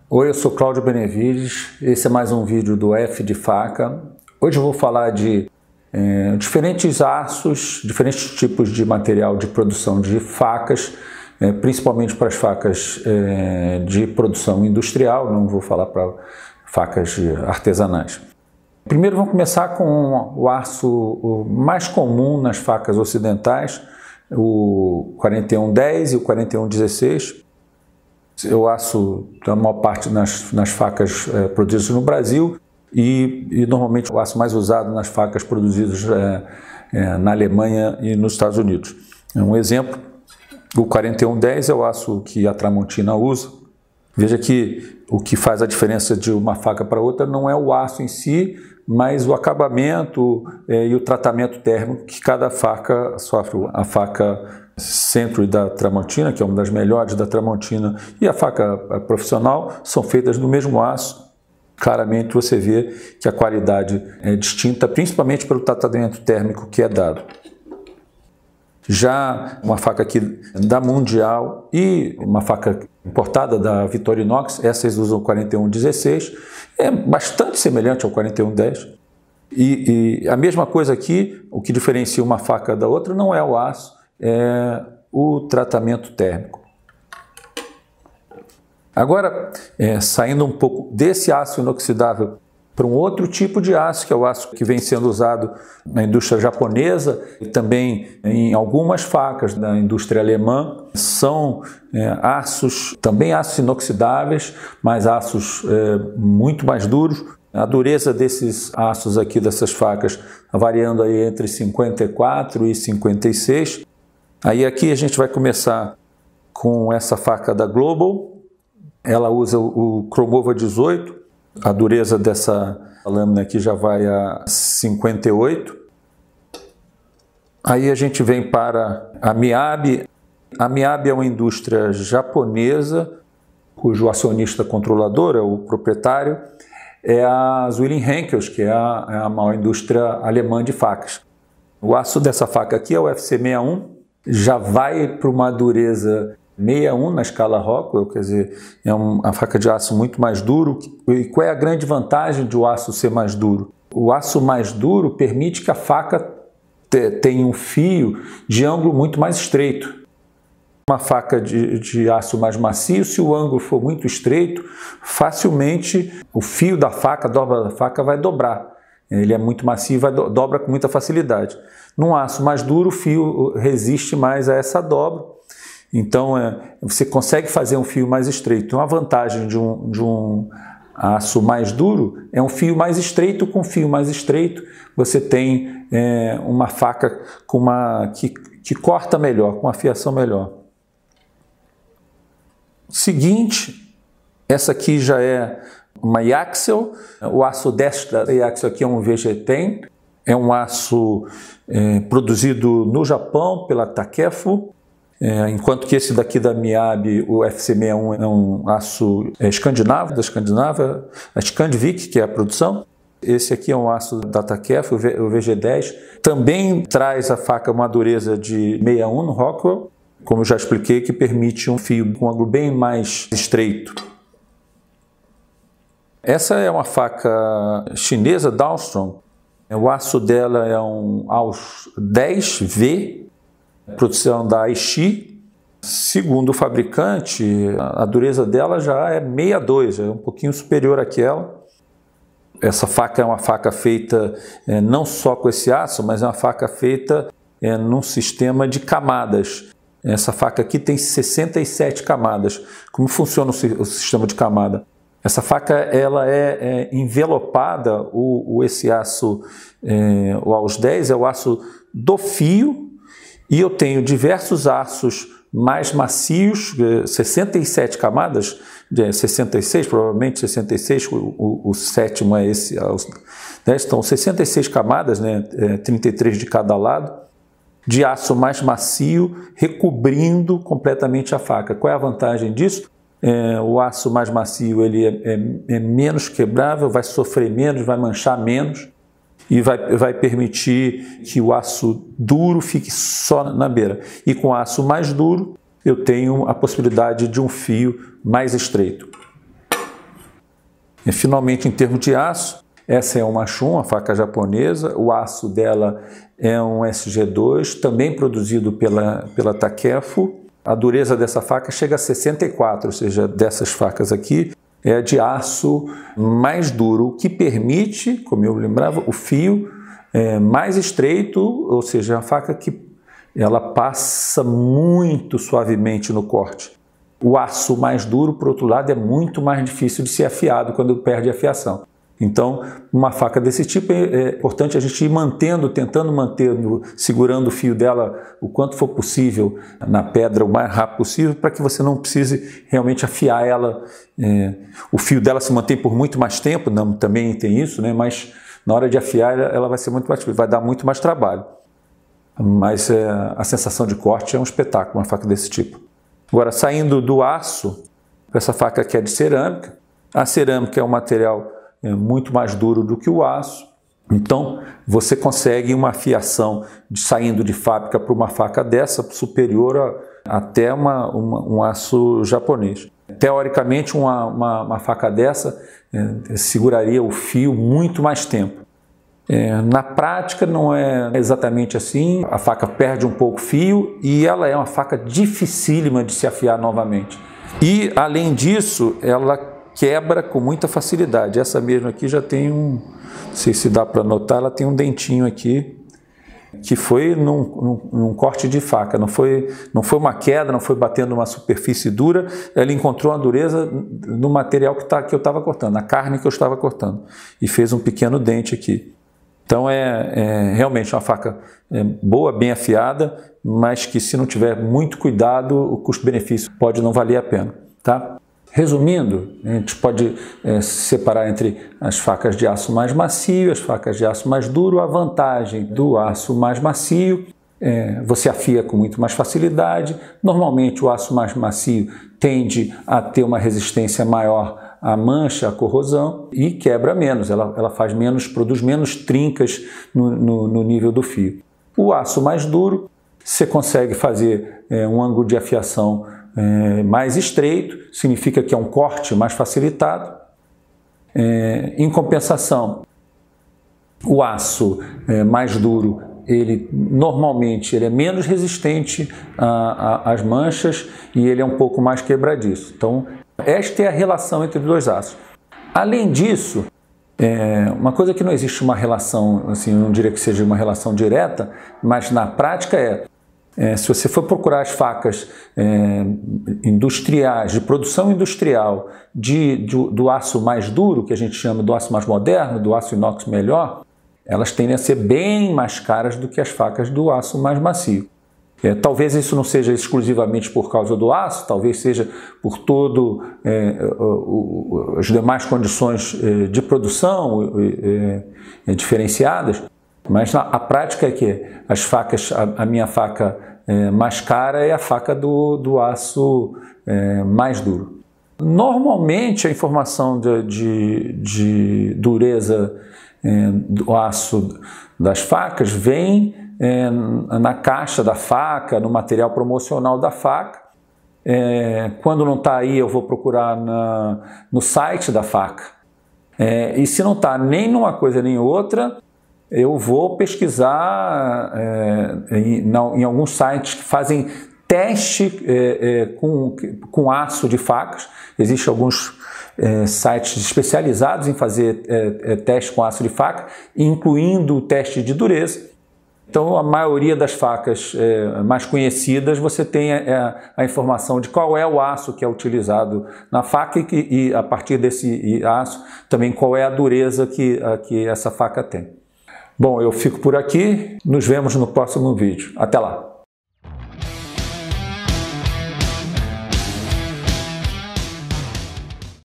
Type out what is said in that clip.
Oi, eu sou Cláudio Benevides, esse é mais um vídeo do F de Faca. Hoje eu vou falar de diferentes aços, diferentes tipos de material de produção de facas, principalmente para as facas de produção industrial, não vou falar para facas artesanais. Primeiro vamos começar com o aço mais comum nas facas ocidentais, o 4110 e o 4116. Eu aço a maior parte nas facas produzidas no Brasil e normalmente o aço mais usado nas facas produzidas na Alemanha e nos Estados Unidos. Um exemplo, o 4110 é o aço que a Tramontina usa. Veja que o que faz a diferença de uma faca para outra não é o aço em si, mas o acabamento e o tratamento térmico que cada faca sofre. A faca Century da Tramontina, que é uma das melhores da Tramontina, e a faca profissional são feitas do mesmo aço. Claramente você vê que a qualidade é distinta, principalmente pelo tratamento térmico que é dado. Já uma faca aqui da Mundial e uma faca importada da Victorinox, essas usam o 4116, é bastante semelhante ao 4110. E a mesma coisa aqui, o que diferencia uma faca da outra não é o aço, é o tratamento térmico. Agora, saindo um pouco desse aço inoxidável para um outro tipo de aço, que é o aço que vem sendo usado na indústria japonesa e também em algumas facas da indústria alemã, são aços, também aços inoxidáveis, mas aços muito mais duros. A dureza desses aços aqui, dessas facas, variando aí entre 54 e 56. Aí aqui a gente vai começar com essa faca da Global. Ela usa o Cromova 18. A dureza dessa lâmina aqui já vai a 58. Aí a gente vem para a Miyabi. A Miyabi é uma indústria japonesa, cujo acionista controlador, é o proprietário, é a Zwilling Henkels, que é a maior indústria alemã de facas. O aço dessa faca aqui é o FC61. Já vai para uma dureza 61 na escala Rockwell, quer dizer, é uma faca de aço muito mais duro. E qual é a grande vantagem de o aço ser mais duro? O aço mais duro permite que a faca tenha um fio de ângulo muito mais estreito. Uma faca de aço mais macio, se o ângulo for muito estreito, facilmente o fio da faca, a dobra da faca vai dobrar. Ele é muito macio e dobra com muita facilidade. Num aço mais duro, o fio resiste mais a essa dobra. Então, você consegue fazer um fio mais estreito. Então, a vantagem de um aço mais duro é um fio mais estreito. Com fio mais estreito, você tem uma faca que corta melhor, com uma afiação melhor. Seguinte, essa aqui já é uma Yaxel. O aço desta Yaxel aqui é um VG10. É um aço produzido no Japão pela Takefo, enquanto que esse daqui da Miyabi, o FC61, é um aço escandinavo, da Escandinávia, a Scandvik, que é a produção. Esse aqui é um aço da Takefo, o VG10. Também traz a faca uma dureza de 61 no Rockwell, como eu já expliquei, que permite um fio com um ângulo bem mais estreito. Essa é uma faca chinesa, Daostrom. O aço dela é um AUS 10V, produção da Aichi. Segundo o fabricante, a dureza dela já é 62, é um pouquinho superior àquela. Essa faca é uma faca feita não só com esse aço, mas é uma faca feita num sistema de camadas. Essa faca aqui tem 67 camadas. Como funciona o sistema de camada? Essa faca ela é envelopada, esse aço, o AUS 10 é o aço do fio, e eu tenho diversos aços mais macios, 67 camadas, 66, provavelmente 66, o sétimo é esse, AUS 10, então 66 camadas, né, 33 de cada lado, de aço mais macio, recobrindo completamente a faca. Qual é a vantagem disso? O aço mais macio ele é menos quebrável, vai sofrer menos, vai manchar menos e vai permitir que o aço duro fique só na beira. E com aço mais duro eu tenho a possibilidade de um fio mais estreito. E, finalmente, em termos de aço, essa é uma Shun, uma faca japonesa. O aço dela é um SG2, também produzido pela Takefo. A dureza dessa faca chega a 64, ou seja, dessas facas aqui, é de aço mais duro, o que permite, como eu lembrava, o fio mais estreito, ou seja, a faca que ela passa muito suavemente no corte. O aço mais duro, por outro lado, é muito mais difícil de ser afiado quando perde a afiação. Então, uma faca desse tipo é importante a gente ir tentando manter, segurando o fio dela o quanto for possível na pedra o mais rápido possível, para que você não precise realmente afiar ela. O fio dela se mantém por muito mais tempo, também tem isso, né? Mas na hora de afiar ela vai ser muito mais difícil, vai dar muito mais trabalho. Mas a sensação de corte é um espetáculo, uma faca desse tipo. Agora, saindo do aço, essa faca aqui é de cerâmica. A cerâmica é um material muito mais duro do que o aço. Então, você consegue uma afiação saindo de fábrica para uma faca dessa superior até um aço japonês. Teoricamente, uma faca dessa seguraria o fio muito mais tempo. Na prática não é exatamente assim, a faca perde um pouco o fio e ela é uma faca dificílima de se afiar novamente. E além disso, ela quebra com muita facilidade. Essa mesma aqui já tem não sei se dá para notar, ela tem um dentinho aqui, que foi num corte de faca, não foi uma queda, não foi batendo uma superfície dura, ela encontrou a dureza no material que eu estava cortando, na carne que eu estava cortando, e fez um pequeno dente aqui. Então é realmente uma faca boa, bem afiada, mas que se não tiver muito cuidado, o custo-benefício pode não valer a pena, tá? Resumindo, a gente pode separar entre as facas de aço mais macio e as facas de aço mais duro. A vantagem do aço mais macio você afia com muito mais facilidade. Normalmente o aço mais macio tende a ter uma resistência maior à mancha, à corrosão e quebra menos, ela produz menos trincas no nível do fio. O aço mais duro, você consegue fazer um ângulo de afiação mais estreito, significa que é um corte mais facilitado. Em compensação, o aço mais duro, normalmente ele é menos resistente às manchas e ele é um pouco mais quebradiço. Então, esta é a relação entre os dois aços. Além disso, uma coisa que não existe uma relação, assim, eu não diria que seja uma relação direta, mas na prática se você for procurar as facas industriais, de produção industrial, do aço mais duro, que a gente chama do aço mais moderno, do aço inox melhor, elas tendem a ser bem mais caras do que as facas do aço mais macio. Talvez isso não seja exclusivamente por causa do aço, talvez seja por as demais condições de produção diferenciadas, mas a prática é que as facas, a minha faca mais cara é a faca do aço mais duro. Normalmente a informação de dureza do aço das facas vem na caixa da faca, no material promocional da faca. Quando não está aí, eu vou procurar no site da faca. E se não está nem numa coisa nem outra, eu vou pesquisar em alguns sites que fazem teste com aço de facas. Existem alguns sites especializados em fazer teste com aço de faca, incluindo o teste de dureza. Então, a maioria das facas mais conhecidas, você tem a informação de qual é o aço que é utilizado na faca e a partir desse aço, também qual é a dureza que essa faca tem. Bom, eu fico por aqui, nos vemos no próximo vídeo. Até lá!